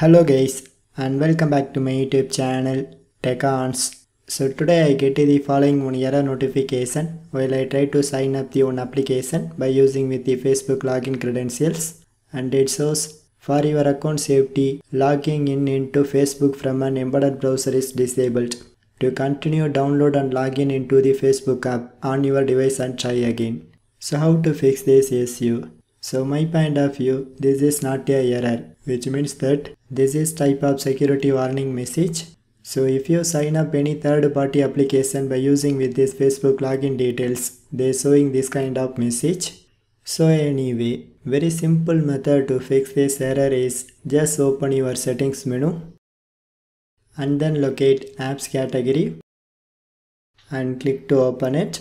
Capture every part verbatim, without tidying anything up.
Hello guys and welcome back to my YouTube channel telugu. So today I get the following one error notification while I try to sign up the one application by using with the Facebook login credentials, and it shows for your account safety logging in into Facebook from an embedded browser is disabled. To continue, download and log in into the Facebook app on your device and try again. So how to fix this issue? So my point of view, this is not a error, which means that this is type of security warning message. So if you sign up any third party application by using with this Facebook login details, they showing this kind of message. So anyway, very simple method to fix this error is just open your settings menu and then locate apps category and click to open it.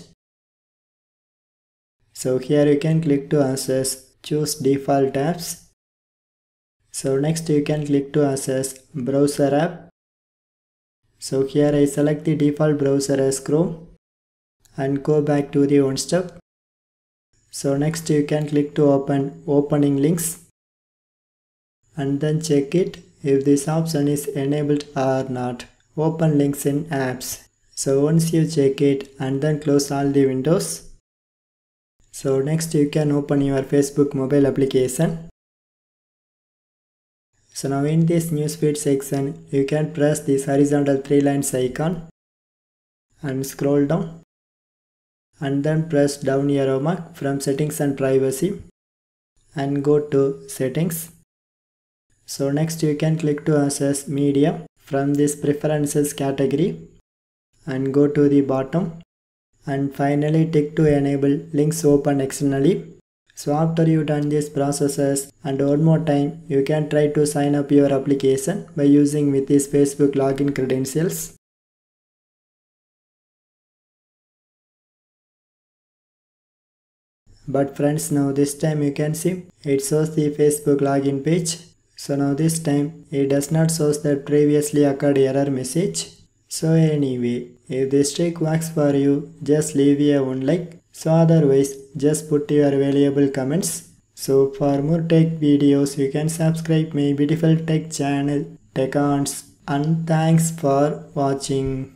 So here you can click to access choose default apps. So next you can click to access browser app. So here I select the default browser as Chrome and go back to the one step. So next you can click to open opening links and then check it if this option is enabled or not. Open links in apps. So once you check it and then close all the windows. So next you can open your Facebook mobile application. So now in this newsfeed section, you can press this horizontal three lines icon and scroll down and then press down arrow mark from settings and privacy and go to settings. So next you can click to access media from this preferences category and go to the bottom. And finally tick to enable links open externally. So after you done these processes and one more time, you can try to sign up your application by using with this Facebook login credentials. But friends, now this time you can see it shows the Facebook login page. So now this time it does not show the previously occurred error message. So anyway, if this trick works for you, just leave a one like. So otherwise, just put your valuable comments. So for more tech videos, you can subscribe my beautiful tech channel telugu, and thanks for watching.